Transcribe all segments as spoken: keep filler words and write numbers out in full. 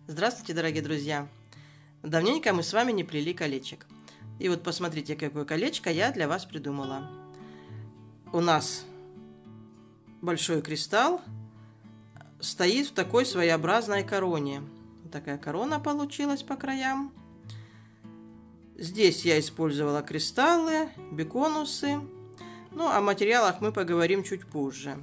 Здравствуйте, дорогие друзья! Давненько мы с вами не плели колечек. И вот посмотрите, какое колечко я для вас придумала. У нас большой кристалл стоит в такой своеобразной короне. Вот такая корона получилась по краям. Здесь я использовала кристаллы, биконусы. Ну, о материалах мы поговорим чуть позже.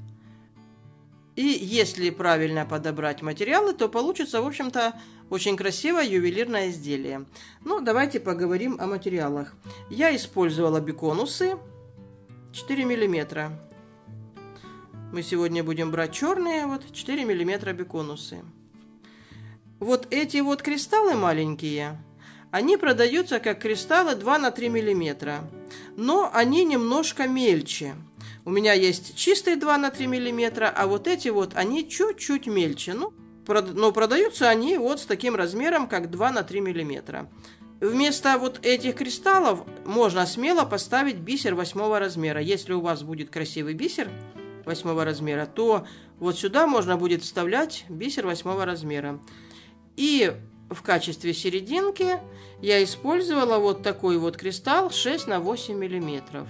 И если правильно подобрать материалы, то получится, в общем-то, очень красивое ювелирное изделие. Ну, давайте поговорим о материалах. Я использовала биконусы четыре миллиметра. Мы сегодня будем брать черные, вот четыре миллиметра биконусы. Вот эти вот кристаллы маленькие, они продаются как кристаллы два на три миллиметра, но они немножко мельче. У меня есть чистые два на три миллиметра, а вот эти вот, они чуть-чуть мельче. Ну, но продаются они вот с таким размером, как два на три миллиметра. Вместо вот этих кристаллов можно смело поставить бисер восьмого размера. Если у вас будет красивый бисер восьмого размера, то вот сюда можно будет вставлять бисер восьмого размера. И в качестве серединки я использовала вот такой вот кристалл шесть на восемь миллиметров.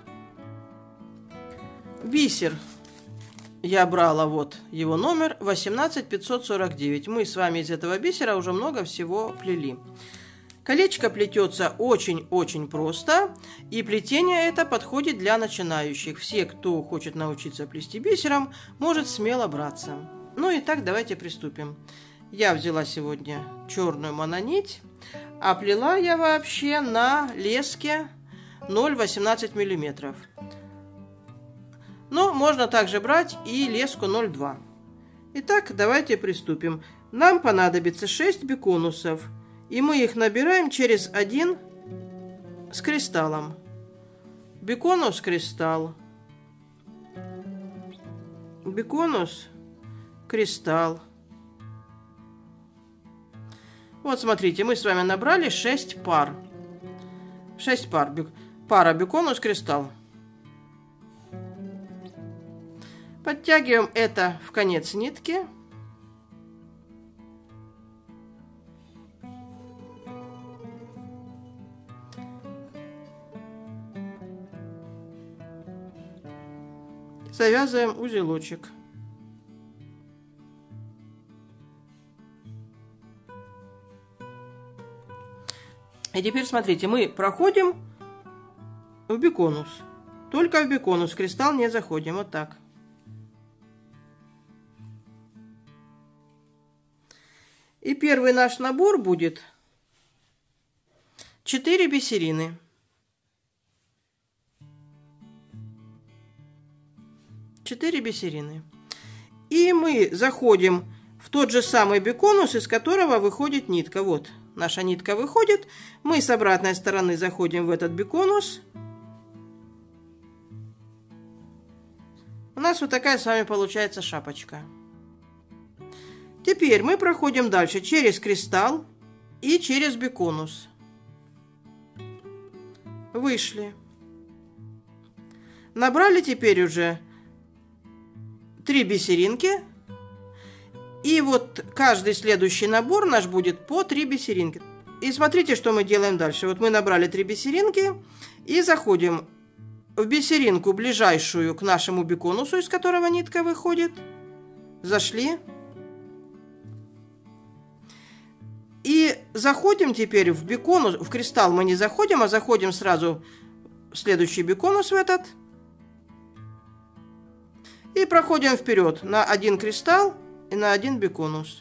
Бисер я брала, вот его номер восемнадцать пятьсот сорок девять. Мы с вами из этого бисера уже много всего плели. Колечко плетется очень-очень просто, и плетение это подходит для начинающих. Все, кто хочет научиться плести бисером, может смело браться. Ну и так, давайте приступим. Я взяла сегодня черную мононить, а плела я вообще на леске ноль целых восемнадцать сотых миллиметра. Но можно также брать и леску ноль целых два. Итак, давайте приступим. Нам понадобится шесть биконусов, и мы их набираем через один с кристаллом. Биконус, кристалл. Биконус, кристалл. Вот смотрите, мы с вами набрали шесть пар. шесть пар. Пара биконус, кристалл. Подтягиваем это в конец нитки. Завязываем узелочек. И теперь смотрите, мы проходим в биконус. Только в биконус, в кристалл не заходим. Вот так. И первый наш набор будет четыре бисерины. четыре бисерины. И мы заходим в тот же самый биконус, из которого выходит нитка. Вот наша нитка выходит. Мы с обратной стороны заходим в этот биконус. У нас вот такая с вами получается шапочка. Теперь мы проходим дальше через кристалл и через биконус. Вышли. Набрали теперь уже три бисеринки. И вот каждый следующий набор наш будет по три бисеринки. И смотрите, что мы делаем дальше. Вот мы набрали три бисеринки и заходим в бисеринку, ближайшую к нашему биконусу, из которого нитка выходит. Зашли. И заходим теперь в биконус, в кристалл мы не заходим, а заходим сразу в следующий биконус в этот. И проходим вперед на один кристалл и на один биконус.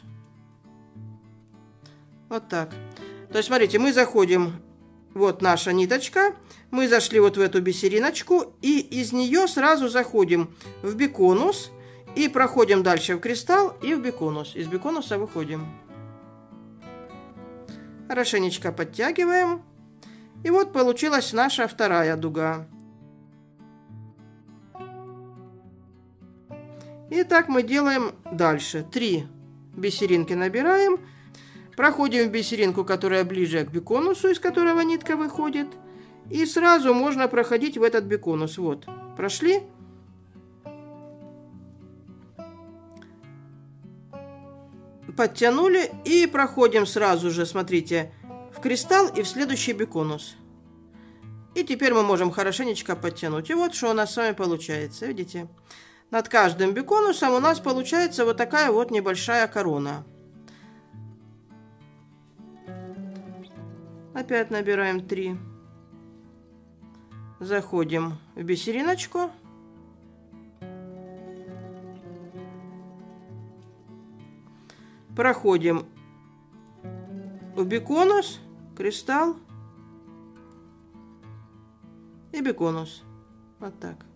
Вот так. То есть, смотрите, мы заходим, вот наша ниточка, мы зашли вот в эту бисериночку, и из нее сразу заходим в биконус, и проходим дальше в кристалл и в биконус. Из биконуса выходим. Хорошенечко подтягиваем. И вот получилась наша вторая дуга. И так мы делаем дальше. Три бисеринки набираем. Проходим в бисеринку, которая ближе к биконусу, из которого нитка выходит. И сразу можно проходить в этот биконус. Вот, прошли. подтянули и проходим сразу же, смотрите, в кристалл и в следующий биконус. И теперь мы можем хорошенечко подтянуть. И вот что у нас с вами получается, видите? Над каждым биконусом у нас получается вот такая вот небольшая корона. Опять набираем три. Заходим в бисериночку. Проходим в биконус, кристалл и биконус. Вот так.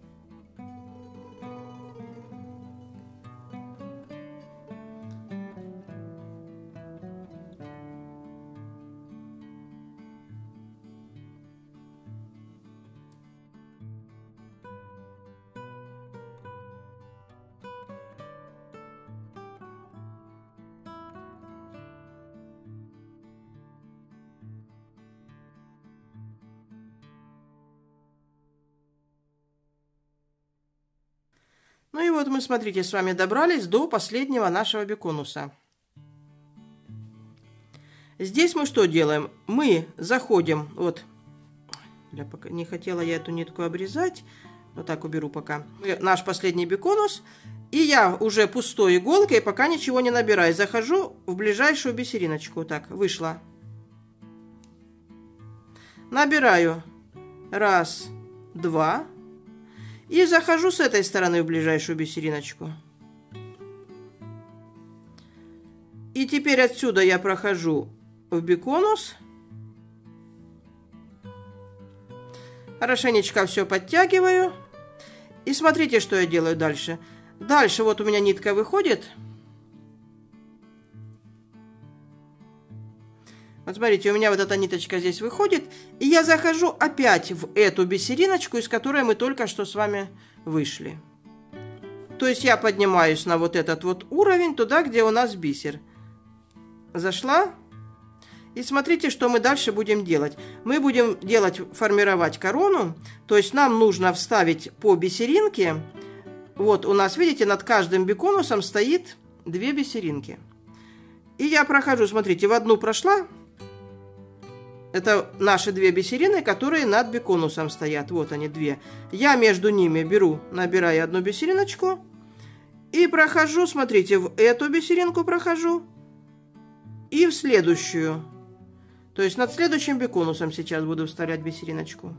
Ну и вот мы, смотрите, с вами добрались до последнего нашего биконуса. Здесь мы что делаем? Мы заходим, вот, я пока не хотела я эту нитку обрезать, вот так уберу пока. Наш последний биконус, и я уже пустой иголкой, пока ничего не набираю, захожу в ближайшую бисериночку, так, вышла. Набираю, раз, два. И захожу с этой стороны в ближайшую бисериночку. И теперь отсюда я прохожу в биконус. Хорошенечко все подтягиваю. И смотрите, что я делаю дальше. Дальше вот у меня нитка выходит. Вот смотрите, у меня вот эта ниточка здесь выходит, и я захожу опять в эту бисериночку, из которой мы только что с вами вышли. То есть я поднимаюсь на вот этот вот уровень, туда, где у нас бисер. Зашла. И смотрите, что мы дальше будем делать. Мы будем делать, формировать корону, то есть нам нужно вставить по бисеринке. Вот у нас, видите, над каждым биконусом стоит две бисеринки. И я прохожу, смотрите, в одну прошла. Это наши две бисерины, которые над биконусом стоят. Вот они, две. Я между ними беру, набираю одну бисериночку. И прохожу, смотрите, в эту бисеринку прохожу. И в следующую. То есть над следующим биконусом сейчас буду вставлять бисериночку.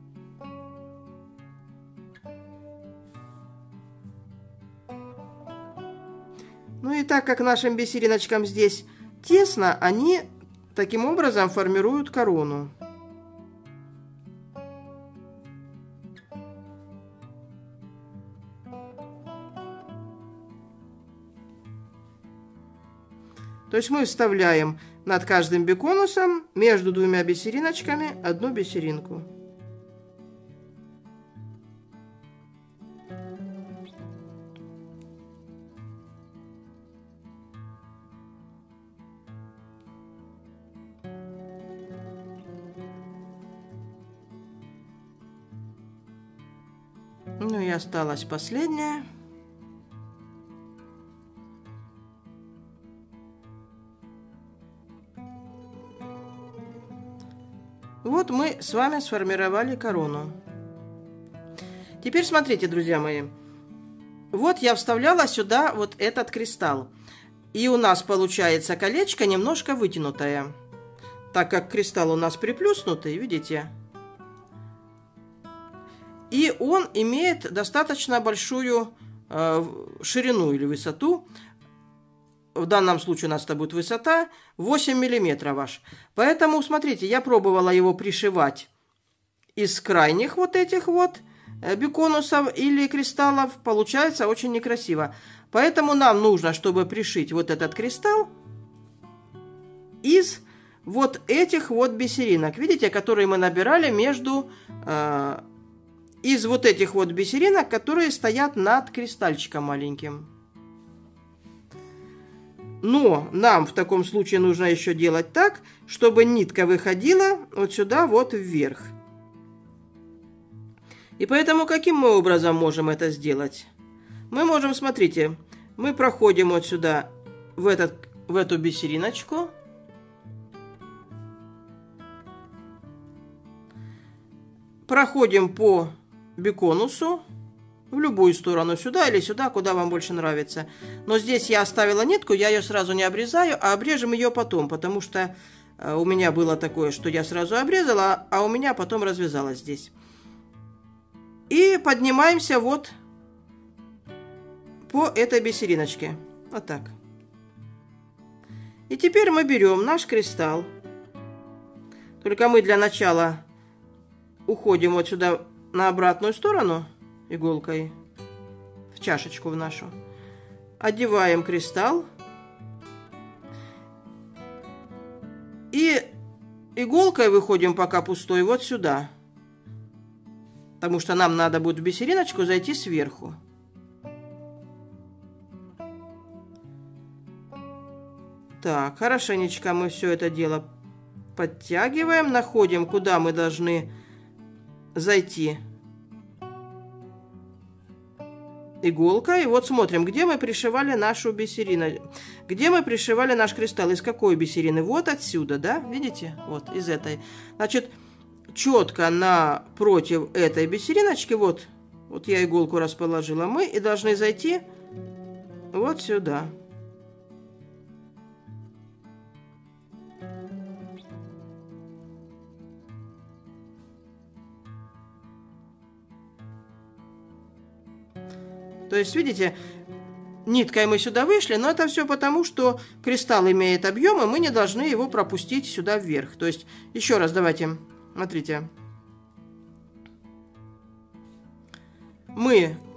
Ну и так как нашим бисериночкам здесь тесно, они... таким образом формируют корону. То есть мы вставляем над каждым биконусом между двумя бисериночками одну бисеринку. Ну и осталась последняя. Вот мы с вами сформировали корону. Теперь смотрите, друзья мои. Вот я вставляла сюда вот этот кристалл. И у нас получается колечко немножко вытянутое. Так как кристалл у нас приплюснутый, видите? И он имеет достаточно большую э, ширину или высоту. В данном случае у нас это будет высота восемь миллиметров аж. Поэтому, смотрите, я пробовала его пришивать из крайних вот этих вот биконусов или кристаллов. Получается очень некрасиво. Поэтому нам нужно, чтобы пришить вот этот кристалл из вот этих вот бисеринок. Видите, которые мы набирали между... Э, из вот этих вот бисеринок, которые стоят над кристальчиком маленьким. Но нам в таком случае нужно еще делать так, чтобы нитка выходила вот сюда вот вверх. И поэтому каким мы образом можем это сделать? Мы можем, смотрите, мы проходим вот сюда, в этот в эту бисериночку. Проходим по биконусу в любую сторону, сюда или сюда, куда вам больше нравится. Но здесь я оставила нитку, я ее сразу не обрезаю, а обрежем ее потом, потому что у меня было такое, что я сразу обрезала, а у меня потом развязалась здесь. И поднимаемся вот по этой бисериночке. Вот так. И теперь мы берем наш кристалл. Только мы для начала уходим вот сюда на обратную сторону иголкой в чашечку в нашу. Одеваем кристалл. И иголкой выходим пока пустой вот сюда. Потому что нам надо будет в бисериночку зайти сверху. Так, хорошенечко мы все это дело подтягиваем. Находим, куда мы должны зайти иголкой. И вот смотрим, где мы пришивали нашу бисерину. Где мы пришивали наш кристалл. Из какой бисерины? Вот отсюда, да? Видите? Вот из этой. Значит, четко напротив этой бисериночки, вот, вот я иголку расположила, мы и должны зайти вот сюда. То есть, видите, ниткой мы сюда вышли, но это все потому, что кристалл имеет объем, и мы не должны его пропустить сюда вверх. То есть, еще раз давайте, смотрите. Мы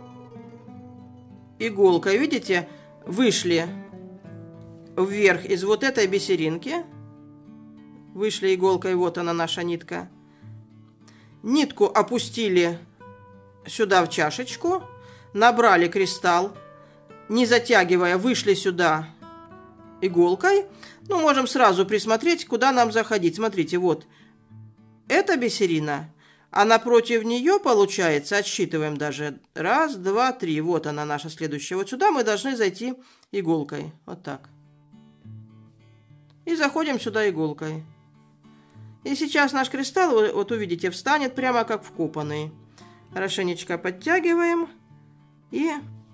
иголкой, видите, вышли вверх из вот этой бисеринки. Вышли иголкой, вот она наша нитка. Нитку опустили сюда в чашечку. Набрали кристалл, не затягивая, вышли сюда иголкой. Ну, можем сразу присмотреть, куда нам заходить. Смотрите, вот эта бисерина, а напротив нее, получается, отсчитываем даже. Раз, два, три. Вот она наша следующая. Вот сюда мы должны зайти иголкой. Вот так. И заходим сюда иголкой. И сейчас наш кристалл, вот увидите, встанет прямо как вкопанный. Хорошенечко подтягиваем. И,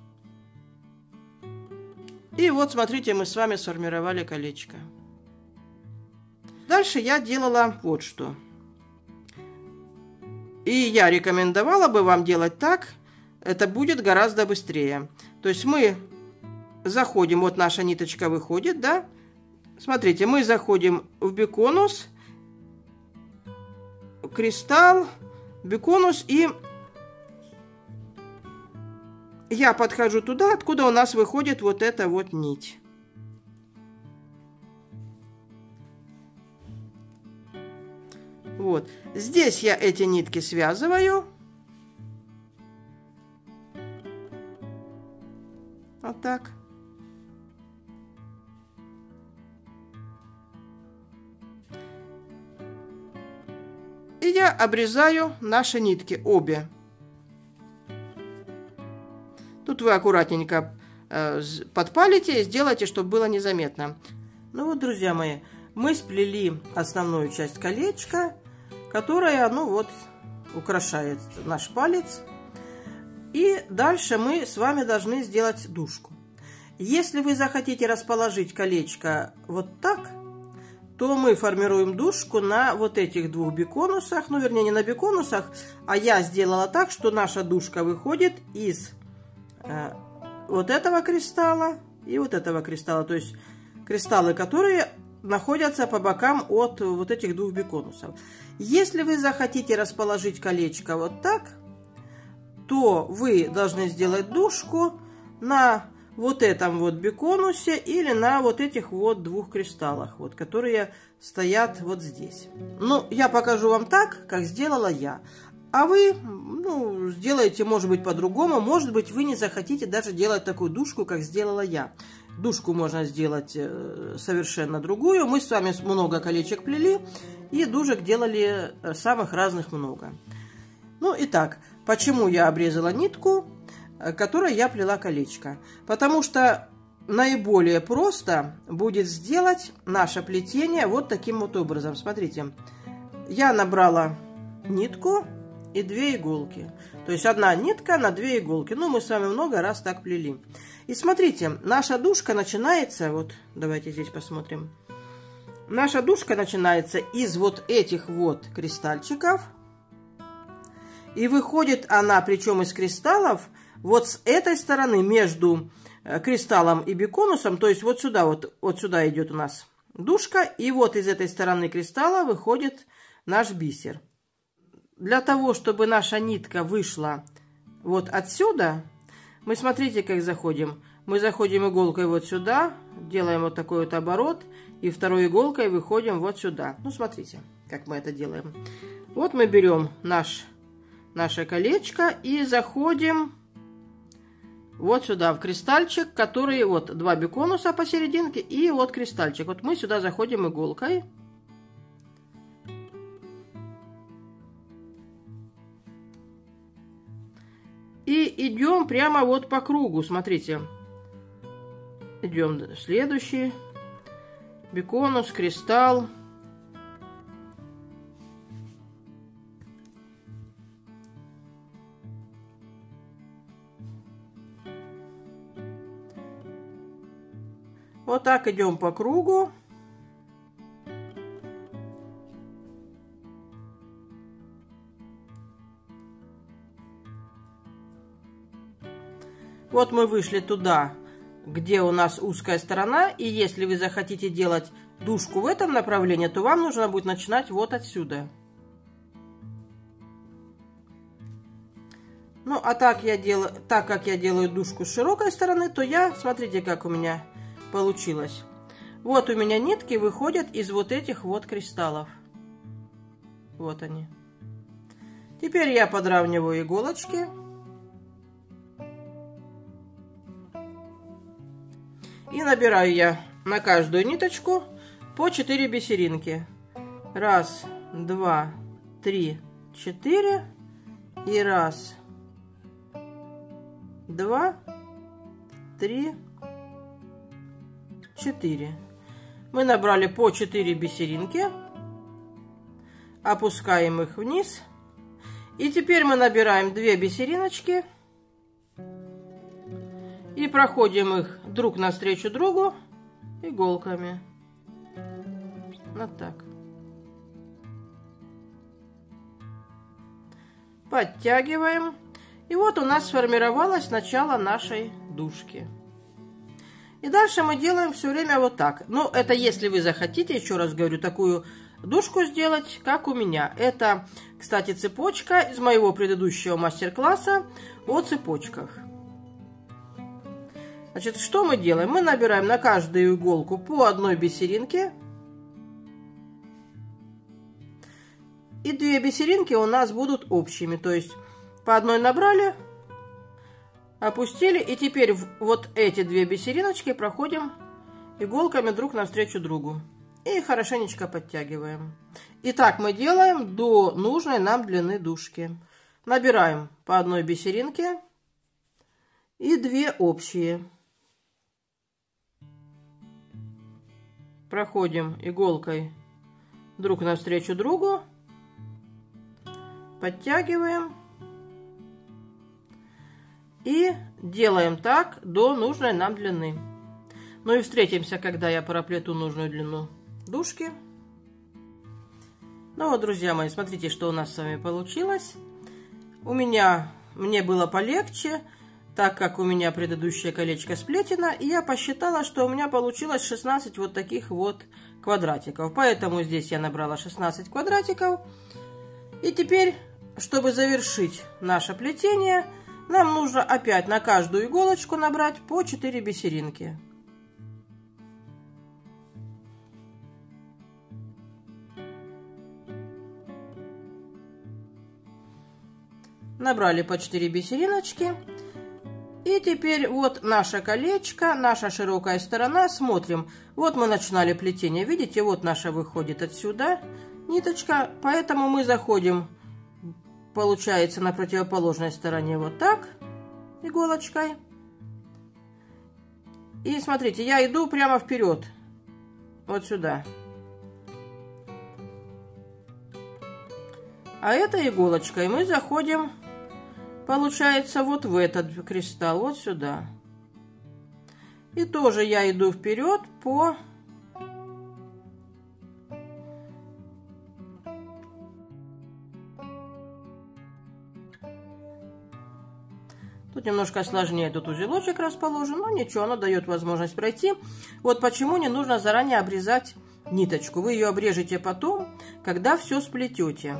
и вот, смотрите, мы с вами сформировали колечко. Дальше я делала вот что. И я рекомендовала бы вам делать так. Это будет гораздо быстрее. То есть мы заходим, вот наша ниточка выходит, да? Смотрите, мы заходим в биконус, кристалл, биконус и... Я подхожу туда, откуда у нас выходит вот эта вот нить. Вот. Здесь я эти нитки связываю. Вот так. И я обрезаю наши нитки, обе. Тут вы аккуратненько э, подпалите и сделайте, чтобы было незаметно. Ну вот, друзья мои, мы сплели основную часть колечка, которая, ну вот, украшает наш палец. И дальше мы с вами должны сделать дужку. Если вы захотите расположить колечко вот так, то мы формируем дужку на вот этих двух биконусах. Ну, вернее, не на биконусах, а я сделала так, что наша дужка выходит из... вот этого кристалла и вот этого кристалла, то есть кристаллы, которые находятся по бокам от вот этих двух биконусов. Если вы захотите расположить колечко вот так, то вы должны сделать дужку на вот этом вот биконусе или на вот этих вот двух кристаллах, вот, которые стоят вот здесь. Ну, я покажу вам так, как сделала я. А вы, ну, сделаете, может быть, по-другому. Может быть, вы не захотите даже делать такую дужку, как сделала я. Дужку можно сделать совершенно другую. Мы с вами много колечек плели, и дужек делали самых разных много. Ну, итак, почему я обрезала нитку, которой я плела колечко? Потому что наиболее просто будет сделать наше плетение вот таким вот образом. Смотрите, я набрала нитку и две иголки. То есть одна нитка на две иголки. Ну, мы с вами много раз так плели. И смотрите, наша дужка начинается, вот давайте здесь посмотрим. Наша дужка начинается из вот этих вот кристальчиков. И выходит она, причем из кристаллов, вот с этой стороны между кристаллом и биконусом, то есть вот сюда, вот, вот сюда идет у нас дужка, и вот из этой стороны кристалла выходит наш бисер. Для того, чтобы наша нитка вышла вот отсюда, мы смотрите, как заходим. Мы заходим иголкой вот сюда, делаем вот такой вот оборот, и второй иголкой выходим вот сюда. Ну, смотрите, как мы это делаем. Вот мы берем наш, наше колечко и заходим вот сюда, в кристальчик, который вот два биконуса посерединке, и вот кристальчик. Вот мы сюда заходим иголкой. И идем прямо вот по кругу, смотрите. Идем следующий. Биконус, кристалл. Вот так идем по кругу. Вот мы вышли туда, где у нас узкая сторона, и если вы захотите делать дужку в этом направлении, то вам нужно будет начинать вот отсюда. Ну, а так, я делаю, так как я делаю дужку с широкой стороны, то я, смотрите, как у меня получилось. Вот у меня нитки выходят из вот этих вот кристаллов. Вот они. Теперь я подравниваю иголочки. И набираю я на каждую ниточку по четыре бисеринки. Раз, два, три, четыре. И раз, два, три, четыре. Мы набрали по четыре бисеринки. Опускаем их вниз. И теперь мы набираем две бисериночки. И проходим их друг навстречу другу иголками. Вот так. Подтягиваем. И вот у нас сформировалось начало нашей дужки. И дальше мы делаем все время вот так. Ну, это если вы захотите, еще раз говорю, такую дужку сделать, как у меня. Это, кстати, цепочка из моего предыдущего мастер-класса о цепочках. Значит, что мы делаем? Мы набираем на каждую иголку по одной бисеринке. И две бисеринки у нас будут общими. То есть по одной набрали, опустили. И теперь вот эти две бисериночки проходим иголками друг навстречу другу. И хорошенечко подтягиваем. И так мы делаем до нужной нам длины дужки. Набираем по одной бисеринке и две общие. Проходим иголкой друг навстречу другу, подтягиваем и делаем так до нужной нам длины. Ну и встретимся, когда я проплету нужную длину дужки. Ну вот, друзья мои, смотрите, что у нас с вами получилось. У меня, мне было полегче, так как у меня предыдущее колечко сплетено, и я посчитала, что у меня получилось шестнадцать вот таких вот квадратиков. Поэтому здесь я набрала шестнадцать квадратиков. И теперь, чтобы завершить наше плетение, нам нужно опять на каждую иголочку набрать по четыре бисеринки. Набрали по четыре бисериночки. И теперь вот наше колечко, наша широкая сторона. Смотрим. Вот мы начинали плетение. Видите, вот наша выходит отсюда ниточка. Поэтому мы заходим, получается, на противоположной стороне вот так, иголочкой. И смотрите, я иду прямо вперед. Вот сюда. А это иголочка. И мы заходим, получается, вот в этот кристалл. Вот сюда. И тоже я иду вперед по... Тут немножко сложнее, тут узелочек расположен, но ничего, оно дает возможность пройти. Вот почему не нужно заранее обрезать ниточку. Вы ее обрежете потом, когда все сплетете.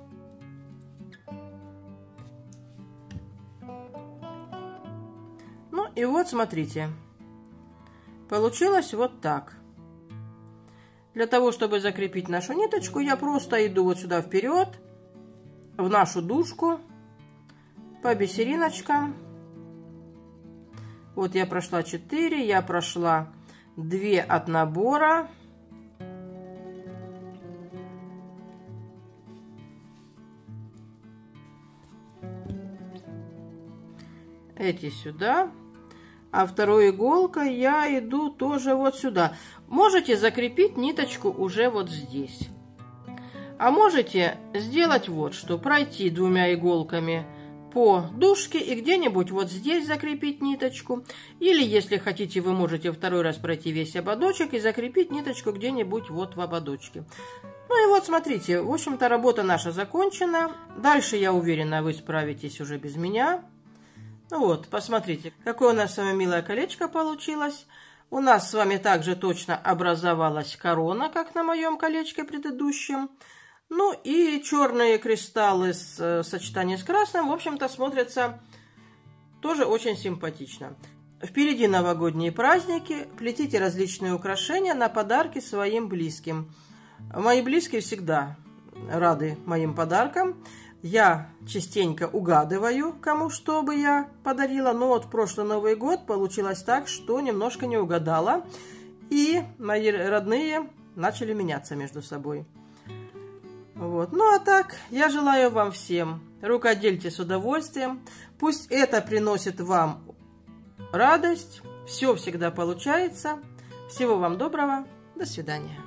Ну и вот смотрите, получилось вот так. Для того, чтобы закрепить нашу ниточку, я просто иду вот сюда вперед, в нашу дужку, по бисериночкам. Вот я прошла четыре, я прошла две от набора. Эти сюда. А второй иголкой я иду тоже вот сюда. Можете закрепить ниточку уже вот здесь. А можете сделать вот что. Пройти двумя иголками по дужке и где-нибудь вот здесь закрепить ниточку. Или, если хотите, вы можете второй раз пройти весь ободочек и закрепить ниточку где-нибудь вот в ободочке. Ну и вот смотрите, в общем-то работа наша закончена. Дальше, я уверена, вы справитесь уже без меня. Ну вот, посмотрите, какое у нас с вами милое колечко получилось. У нас с вами также точно образовалась корона, как на моем колечке предыдущем. Ну и черные кристаллы с э, сочетание с красным, в общем-то, смотрятся тоже очень симпатично. Впереди новогодние праздники. Плетите различные украшения на подарки своим близким. Мои близкие всегда рады моим подаркам. Я частенько угадываю, кому что бы я подарила. Но вот в прошлый Новый год получилось так, что немножко не угадала. И мои родные начали меняться между собой. Вот. Ну а так, я желаю вам всем рукодельте с удовольствием. Пусть это приносит вам радость. Все всегда получается. Всего вам доброго. До свидания.